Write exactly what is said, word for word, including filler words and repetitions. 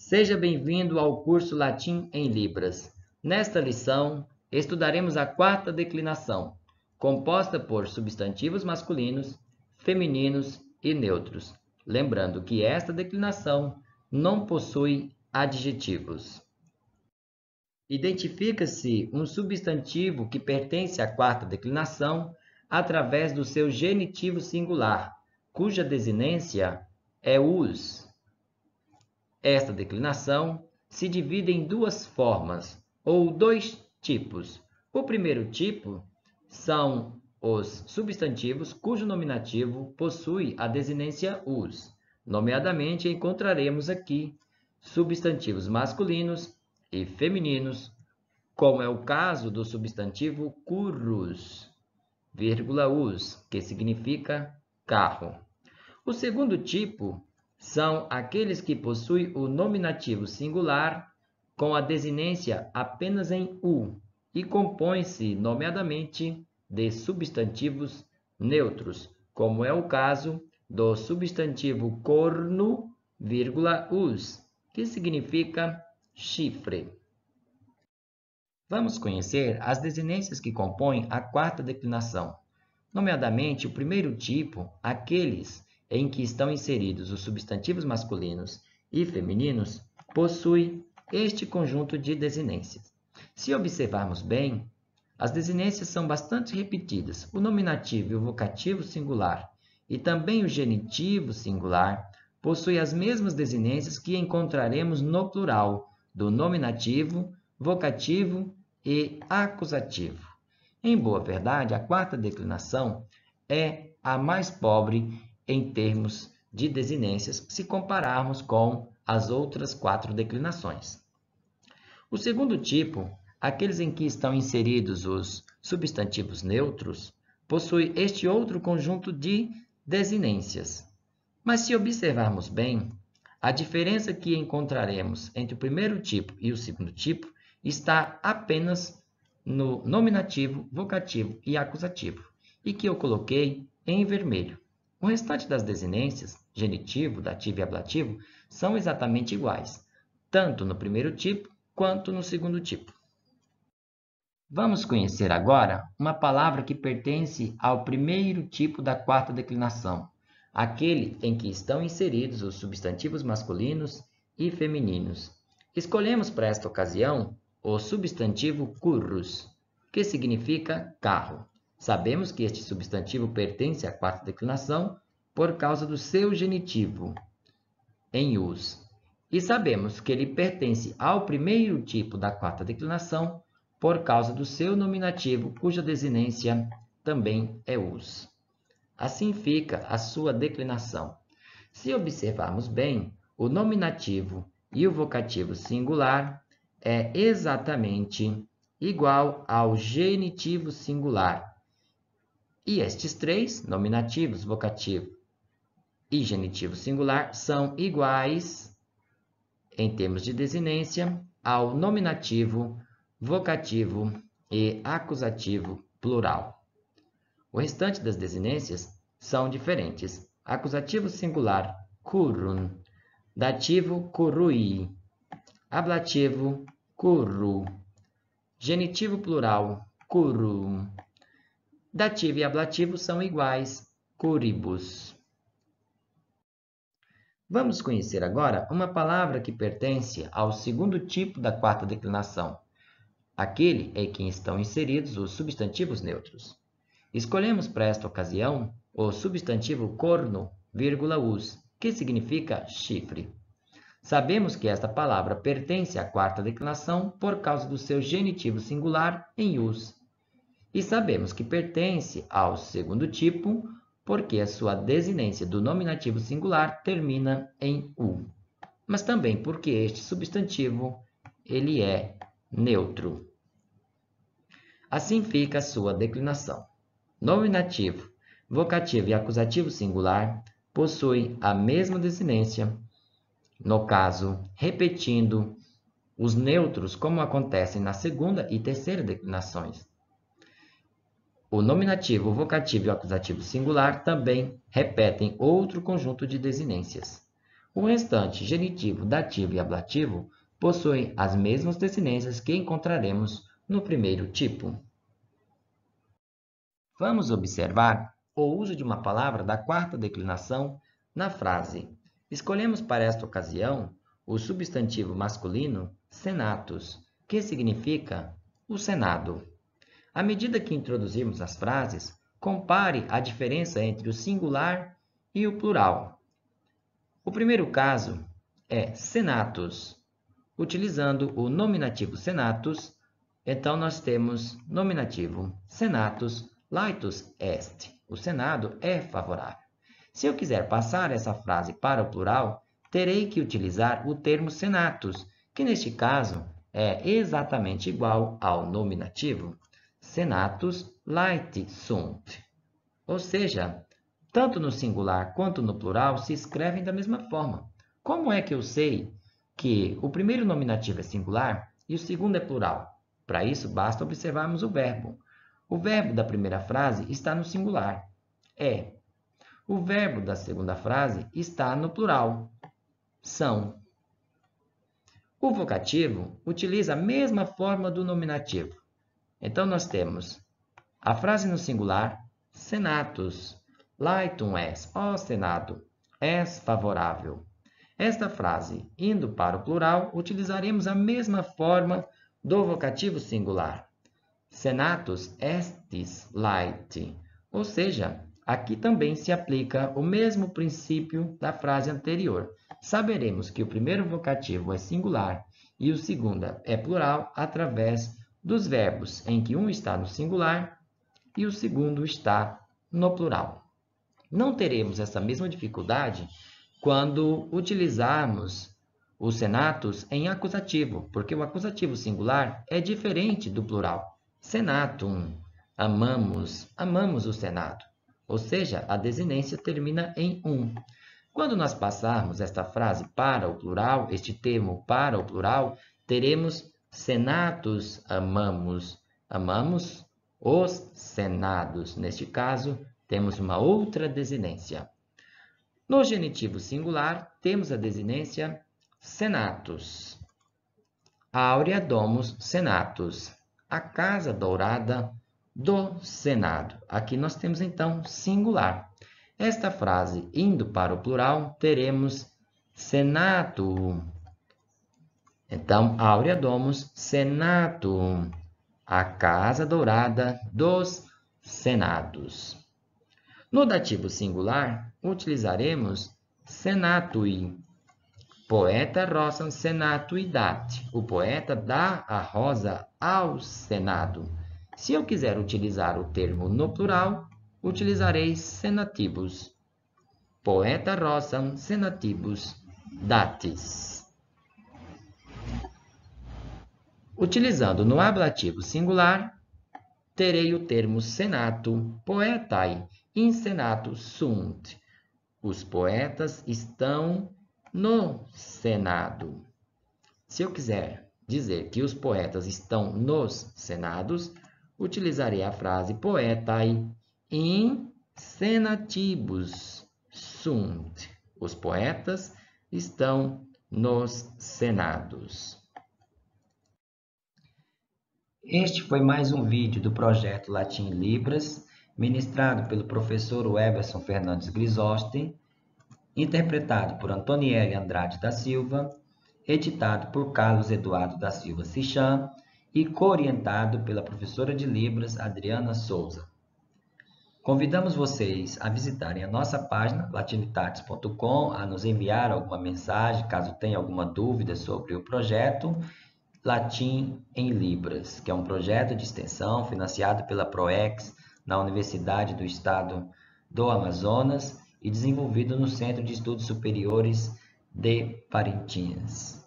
Seja bem-vindo ao curso Latim em Libras. Nesta lição, estudaremos a quarta declinação, composta por substantivos masculinos, femininos e neutros. Lembrando que esta declinação não possui adjetivos. Identifica-se um substantivo que pertence à quarta declinação através do seu genitivo singular, cuja desinência é os. Esta declinação se divide em duas formas, ou dois tipos. O primeiro tipo são os substantivos cujo nominativo possui a desinência us. Nomeadamente, encontraremos aqui substantivos masculinos e femininos, como é o caso do substantivo currus, vírgula us, que significa carro. O segundo tipo são aqueles que possuem o nominativo singular com a desinência apenas em u e compõem-se, nomeadamente, de substantivos neutros, como é o caso do substantivo corno, vírgula us, que significa chifre. Vamos conhecer as desinências que compõem a quarta declinação, nomeadamente o primeiro tipo, aqueles em que estão inseridos os substantivos masculinos e femininos, possui este conjunto de desinências. Se observarmos bem, as desinências são bastante repetidas. O nominativo e o vocativo singular e também o genitivo singular possuem as mesmas desinências que encontraremos no plural do nominativo, vocativo e acusativo. Em boa verdade, a quarta declinação é a mais pobre em termos de desinências, se compararmos com as outras quatro declinações. O segundo tipo, aqueles em que estão inseridos os substantivos neutros, possui este outro conjunto de desinências. Mas se observarmos bem, a diferença que encontraremos entre o primeiro tipo e o segundo tipo está apenas no nominativo, vocativo e acusativo, e que eu coloquei em vermelho. O restante das desinências, genitivo, dativo e ablativo, são exatamente iguais, tanto no primeiro tipo quanto no segundo tipo. Vamos conhecer agora uma palavra que pertence ao primeiro tipo da quarta declinação, aquele em que estão inseridos os substantivos masculinos e femininos. Escolhemos para esta ocasião o substantivo currus, que significa carro. Sabemos que este substantivo pertence à quarta declinação por causa do seu genitivo, em us. E sabemos que ele pertence ao primeiro tipo da quarta declinação por causa do seu nominativo, cuja desinência também é us. Assim fica a sua declinação. Se observarmos bem, o nominativo e o vocativo singular é exatamente igual ao genitivo singular. E estes três, nominativos, vocativo e genitivo singular, são iguais, em termos de desinência, ao nominativo, vocativo e acusativo plural. O restante das desinências são diferentes. Acusativo singular, currun. Dativo, currui. Ablativo, curru. Genitivo plural, currum. Dativo e ablativo são iguais, curribus. Vamos conhecer agora uma palavra que pertence ao segundo tipo da quarta declinação, aquele em que estão inseridos os substantivos neutros. Escolhemos para esta ocasião o substantivo corno, vírgula us, que significa chifre. Sabemos que esta palavra pertence à quarta declinação por causa do seu genitivo singular em us. E sabemos que pertence ao segundo tipo porque a sua desinência do nominativo singular termina em u. Mas também porque este substantivo ele é neutro. Assim fica a sua declinação. Nominativo, vocativo e acusativo singular possuem a mesma desinência, no caso, repetindo os neutros como acontecem na segunda e terceira declinações. O nominativo, o vocativo e o acusativo singular também repetem outro conjunto de desinências. O restante, genitivo, dativo e ablativo, possuem as mesmas desinências que encontraremos no primeiro tipo. Vamos observar o uso de uma palavra da quarta declinação na frase. Escolhemos para esta ocasião o substantivo masculino senatus, que significa o Senado. À medida que introduzirmos as frases, compare a diferença entre o singular e o plural. O primeiro caso é senatus. Utilizando o nominativo senatus, então nós temos nominativo senatus laetus est. O Senado é favorável. Se eu quiser passar essa frase para o plural, terei que utilizar o termo senatus, que neste caso é exatamente igual ao nominativo senatus laeti sunt. Ou seja, tanto no singular quanto no plural se escrevem da mesma forma. Como é que eu sei que o primeiro nominativo é singular e o segundo é plural? Para isso, basta observarmos o verbo. O verbo da primeira frase está no singular, é. O verbo da segunda frase está no plural, são. O vocativo utiliza a mesma forma do nominativo. Então, nós temos a frase no singular, senatus, laetum es, ó Senado, és favorável. Esta frase, indo para o plural, utilizaremos a mesma forma do vocativo singular, senatus estis laeti, ou seja, aqui também se aplica o mesmo princípio da frase anterior. Saberemos que o primeiro vocativo é singular e o segundo é plural através dos verbos em que um está no singular e o segundo está no plural. Não teremos essa mesma dificuldade quando utilizarmos o senatus em acusativo, porque o acusativo singular é diferente do plural. Senatum, amamos, amamos o Senado. Ou seja, a desinência termina em um. Quando nós passarmos esta frase para o plural, este termo para o plural, teremos senatus amamos, amamos os senados. Neste caso, temos uma outra desinência. No genitivo singular, temos a desinência senatus. Aurea domus senatus, a casa dourada do Senado. Aqui nós temos, então, singular. Esta frase, indo para o plural, teremos senatum. Então, aurea domus senatum, a casa dourada dos senados. No dativo singular, utilizaremos senatui. Poeta rosam senatui dat. O poeta dá a rosa ao Senado. Se eu quiser utilizar o termo no plural, utilizarei senatibus. Poeta rosam senatibus datis. Utilizando no ablativo singular, terei o termo senato poetae in senato sunt. Os poetas estão no Senado. Se eu quiser dizer que os poetas estão nos senados, utilizarei a frase poetae in senatibus sunt. Os poetas estão nos senados. Este foi mais um vídeo do projeto Latim Libras, ministrado pelo professor Everson Fernandes Grisosti, interpretado por Antoniele Andrade da Silva, editado por Carlos Eduardo da Silva Sichan e co-orientado pela professora de Libras Adriana Souza. Convidamos vocês a visitarem a nossa página latinitatis ponto com, a nos enviar alguma mensagem, caso tenha alguma dúvida sobre o projeto Latim em Libras, que é um projeto de extensão financiado pela PROEX na Universidade do Estado do Amazonas e desenvolvido no Centro de Estudos Superiores de Parintins.